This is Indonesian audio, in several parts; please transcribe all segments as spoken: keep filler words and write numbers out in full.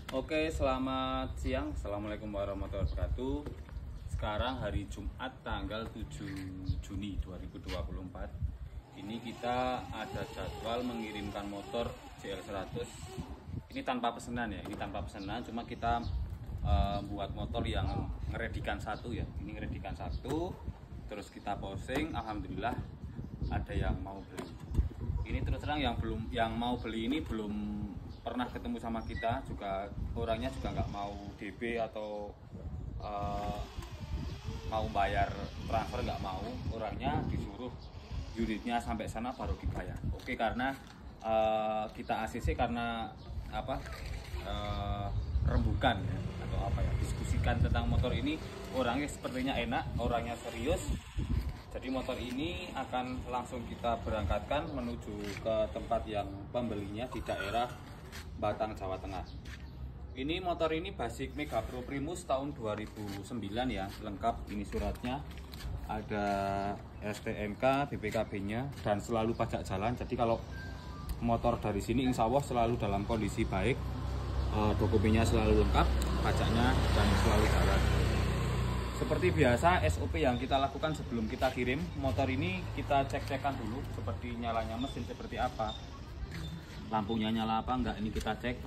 Oke, selamat siang. Assalamualaikum warahmatullahi wabarakatuh. Sekarang hari Jumat tanggal tujuh Juni dua ribu dua puluh empat. Ini kita ada jadwal mengirimkan motor J L seratus. Ini tanpa pesanan ya, ini tanpa pesanan. Cuma kita uh, buat motor yang ngeredikan satu ya. Ini ngeredikan satu. Terus kita posting, alhamdulillah ada yang mau beli. Ini terus terang yang belum, yang mau beli ini belum pernah ketemu sama kita, juga orangnya juga nggak mau D B atau uh, mau bayar transfer, nggak mau. Orangnya disuruh unitnya sampai sana baru dibayar. Oke, karena uh, kita A C C karena apa uh, rembukan ya, atau apa ya, diskusikan tentang motor ini. Orangnya sepertinya enak, orangnya serius. Jadi motor ini akan langsung kita berangkatkan menuju ke tempat yang pembelinya di daerah Batang, Jawa Tengah. Ini motor ini basic Mega Pro Primus tahun dua ribu sembilan ya, lengkap ini suratnya. Ada S T N K, B P K B-nya dan selalu pajak jalan. Jadi kalau motor dari sini insya Allah selalu dalam kondisi baik, e, dokumennya selalu lengkap, pajaknya dan selalu jalan. Seperti biasa S O P yang kita lakukan sebelum kita kirim motor ini, kita cek-cekan dulu seperti nyalanya mesin seperti apa, lampunya nyala apa enggak, ini kita cek.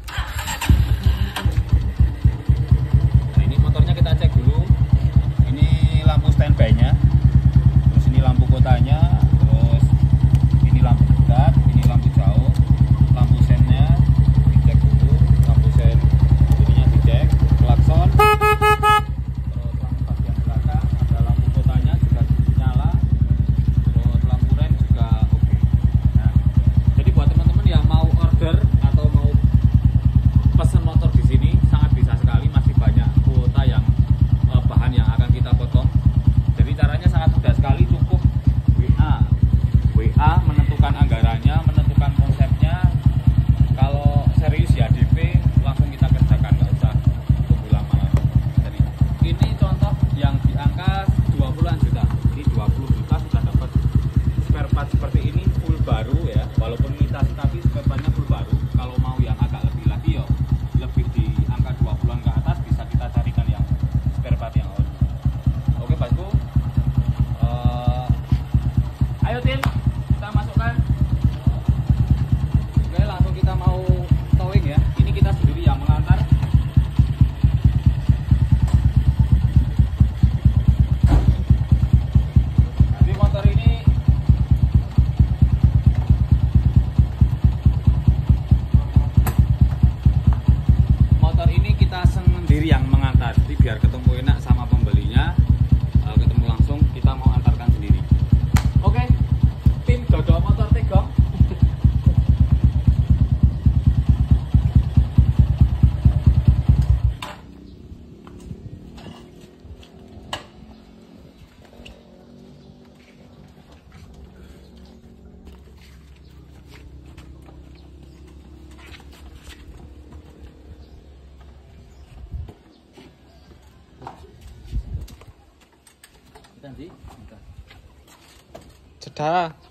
Nah, ini motornya kita cek dulu. Ini lampu standby-nya, terus ini lampu kotanya, terus ini lampu dekat, ini lampu jauh, lampu sennya dicek dulu, lampu sen ininya dicek, klakson, terus lampu bagian belakang, ada lampu kotanya juga nyala, terus lampu rem juga oke. Nah, jadi buat teman-teman yang mau order atau mau pesan motor di sini sangat bisa sekali, masih banyak kuota yang eh, bahan yang akan kita potong. Jadi caranya sangat mudah sekali, cukup W A W A menentukan anggarannya, menentukan konsepnya. Kalau serius ya D P langsung kita kerjakan, nggak usah tunggu lama. Jadi ini contoh yang di angka dua puluhan juta. Ini dua puluh juta sudah dapat spare part seperti ini, full baru ya, walaupun imitasi tapi spare partnya full baru. Kalau mau yang agak lebih lagi yo, lebih di angka dua puluhan ke atas bisa kita carikan yang spare part yang on. Oke Bosku, uh, ayo tim, kita masukkan. Oke, langsung kita mau towing ya. Ini kita sendiri yang mengantar. Nanti motor ini motor ini kita sendiri yang mengantar. Jadi biar ketemu enak sama pembelinya, uh, ketemu langsung, kita mau antarkan sendiri. Oke, tim Dodo Motor Tegong. Kita sih, Cedah.